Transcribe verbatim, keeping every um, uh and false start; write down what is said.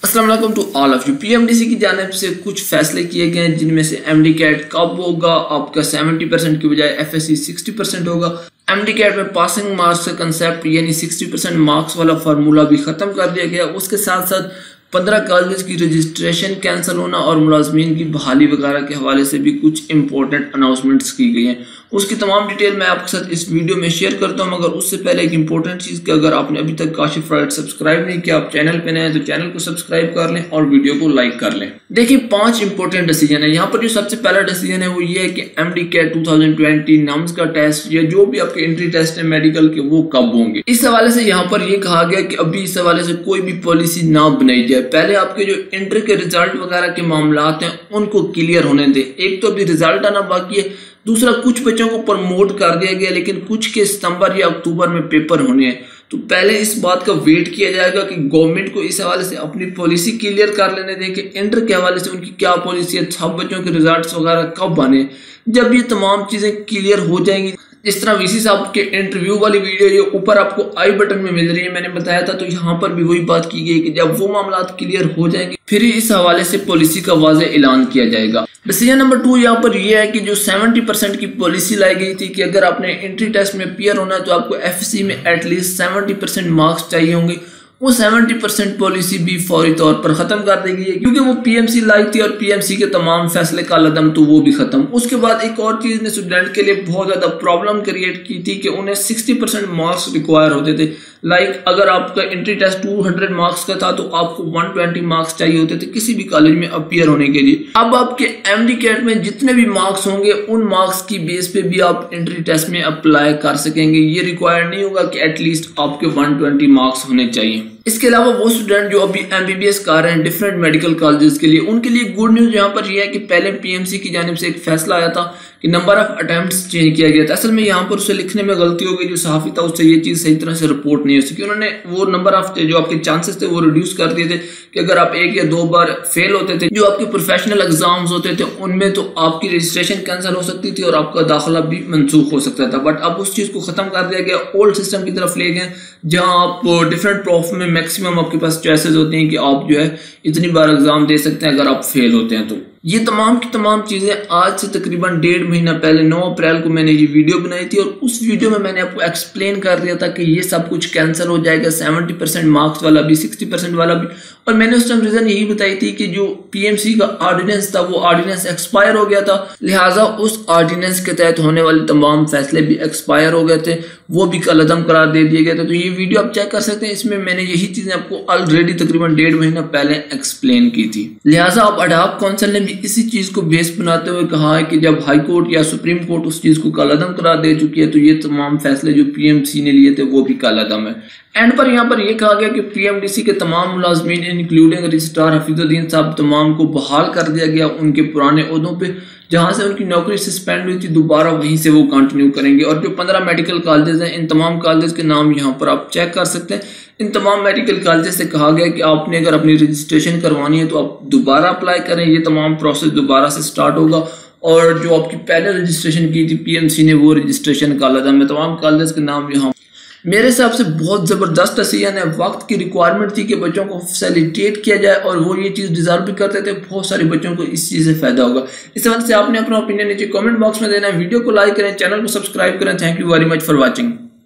अस्सलाम वालेकुम to all of you. PMDC की जानिब से कुछ फैसले किए गए हैं जिनमें से एमडीकैट कब होगा, आपका सत्तर परसेंट की बजाय एफएससी साठ परसेंट होगा। एमडीकैट में पासिंग मार्क्स का कंसेप्ट यानी साठ परसेंट मार्क्स वाला फार्मूला भी खत्म कर दिया गया। उसके साथ साथ पंद्रह कॉलेज की रजिस्ट्रेशन कैंसिल होना और मुलाजमीन की बहाली वगैरह के हवाले से भी कुछ इंपॉर्टेंट अनाउंसमेंट्स की गई हैं। उसकी तमाम डिटेल मैं आपके साथ इस वीडियो में शेयर करता हूं, मगर उससे पहले एक इंपॉर्टेंट चीज़ कि अगर आपने अभी तक काशिफ राइट सब्सक्राइब नहीं किया, आप चैनल पे नए हैं तो चैनल को सब्सक्राइब कर लें और वीडियो को लाइक कर लें। देखिए, पांच इंपॉर्टेंट डिसीजन है यहाँ पर। जो सबसे पहला डिसीजन है वो ये है कि एमडीकैट दो हज़ार बीस नम्स का टेस्ट या जो भी आपके एंट्री टेस्ट है मेडिकल के वो कब होंगे। इस हवाले से यहाँ पर ये कहा गया कि अभी इस हवाले से कोई भी पॉलिसी ना बनाई जाए। पहले आपके जो इंटर के रिजल्ट वगैरह के मामलात हैं उनको क्लियर होने दें। एक तो अभी रिजल्ट आना बाकी है, दूसरा कुछ बच्चों को प्रमोट कर दिया गया लेकिन कुछ के सितंबर या अक्टूबर में पेपर होने हैं। तो पहले इस बात का वेट किया जाएगा कि गवर्नमेंट को इस हवाले से अपनी पॉलिसी क्लियर कर लेने दें कि इंटर के हवाले से उनकी क्या पॉलिसी है, सब बच्चों के रिजल्ट्स वगैरह कब आने। जब ये तमाम चीजें क्लियर हो जाएंगी, इस तरह वीसी साहब के इंटरव्यू वाली वीडियो ये ऊपर आपको आई बटन में मिल रही है, मैंने बताया था, तो यहाँ पर भी वही बात की गई कि जब वो मामला क्लियर हो जाएंगे फिर इस हवाले से पॉलिसी का वाज़ेह ऐलान किया जाएगा। डिसीजन नंबर टू यहाँ पर यह है कि जो सत्तर परसेंट की पॉलिसी लाई गई थी कि अगर आपने एंट्री टेस्ट में अपीयर होना है तो आपको एफएससी में एटलीस्ट सत्तर परसेंट मार्क्स चाहिए होंगे। वो सत्तर परसेंट पॉलिसी भी फौरी तौर पर खत्म कर दी गई है क्योंकि वो पीएमसी लाई थी और पीएमसी के तमाम फैसले का लदम तो वो भी खत्म। उसके बाद एक और चीज ने स्टूडेंट के लिए बहुत ज्यादा प्रॉब्लम क्रिएट की थी कि उन्हें साठ परसेंट मार्क्स रिक्वायर होते थे। लाइक अगर आपका एंट्री टेस्ट दो सौ मार्क्स का था तो आपको एक सौ बीस मार्क्स चाहिए होते थे किसी भी कॉलेज में अपीयर होने के लिए। अब आपके एमडीकैट में जितने भी मार्क्स होंगे उन मार्क्स की बेस पे भी आप एंट्री टेस्ट में अप्लाई कर सकेंगे। ये रिक्वायर नहीं होगा कि एटलीस्ट आपके एक सौ बीस मार्क्स होने चाहिए। इसके अलावा वो स्टूडेंट जो अभी एमबीबीएस कर रहे हैं डिफरेंट मेडिकल कॉलेजेस के लिए, उनके लिए गुड न्यूज यहाँ पर यह है कि पहले पीएमसी की जानिब से एक फैसला आया था कि नंबर ऑफ अटेम्प्ट्स चेंज किया गया था। असल में यहाँ पर उसे लिखने में गलती हो गई, जो सहाफी था उससे ये चीज सही तरह से रिपोर्ट नहीं हो सकी। उन्होंने वो नंबर ऑफ जो आपके चांसेस थे वो रिड्यूस कर दिए थे कि अगर आप एक या दो बार फेल होते थे जो आपके प्रोफेशनल एग्जाम्स होते थे उनमें, तो आपकी रजिस्ट्रेशन कैंसिल हो सकती थी और आपका दाखिला भी मनसूख हो सकता था। बट अब उस चीज को खत्म कर दिया गया, ओल्ड सिस्टम की तरफ ले गए जहां आप डिफरेंट प्रोफ में मैक्सिमम आपके पास चॉइसेस होती हैं कि आप जो है इतनी बार एग्जाम दे सकते हैं अगर आप फेल होते हैं तो। ये तमाम की तमाम चीजें आज से तकरीबन डेढ़ महीना पहले नौ अप्रैल को मैंने ये वीडियो बनाई थी और उस वीडियो में मैंने आपको एक्सप्लेन कर दिया था कि ये सब कुछ कैंसिल हो जाएगा, सत्तर परसेंट मार्क्स वाला भी, साठ परसेंट वाला भी। और मैंने उस टाइम रीजन यही बताई थी कि जो पीएमसी का ऑर्डिनेंस था वो ऑर्डिनेंस एक्सपायर हो गया था, लिहाजा उस ऑर्डिनेंस के तहत होने वाले तमाम फैसले भी एक्सपायर हो गए थे, वो भी कलअदम करार दे दिए गए थे। तो ये वीडियो आप चेक कर सकते हैं, इसमें मैंने यही चीजें आपको ऑलरेडी तकरीबन डेढ़ महीना पहले एक्सप्लेन की थी। लिहाजा अब अडॉप्ट काउंसिल ने भी इसी चीज को बेस बनाते हुए कहा है कि जब हाई कोर्ट या सुप्रीम कोर्ट उस चीज को कलअदम करार दे चुकी है तो ये तमाम फैसले जो पीएमसी ने लिए थे वो भी कलअदम है। एंड पर यहाँ पर यह कहा गया कि पीएमडीसी के तमाम मुलाजमीन इंक्लूडिंग रजिस्ट्रार हफीजुद्दीन साहब तमाम को बहाल कर दिया गया उनके पुराने ओहदों पे, जहां से उनकी नौकरी सस्पेंड हुई थी दोबारा वहीं से वो कंटिन्यू करेंगे। और जो पंद्रह मेडिकल कॉलेजेस हैं इन तमाम कॉलेज के नाम यहाँ पर आप चेक कर सकते हैं। इन तमाम मेडिकल कॉलेज से कहा गया कि आपने अगर अपनी रजिस्ट्रेशन करवानी है तो आप दोबारा अप्लाई करें, ये तमाम प्रोसेस दोबारा से स्टार्ट होगा। और जो आपकी पहले रजिस्ट्रेशन की थी पीएमसी ने वो रजिस्ट्रेशन कॉलेज में तमाम कॉलेज के नाम यहाँ मेरे हिसाब से बहुत ज़बरदस्त डिसीजन है। वक्त की रिक्वायरमेंट थी कि बच्चों को फैसिलिटेट किया जाए और वो ये चीज़ डिजर्व भी करते थे। बहुत सारे बच्चों को इस चीज़ से फायदा होगा। इस वजह से आपने अपना ओपिनियन नीचे कमेंट बॉक्स में देना है। वीडियो को लाइक करें, चैनल को सब्सक्राइब करें। Thank you very much for watching.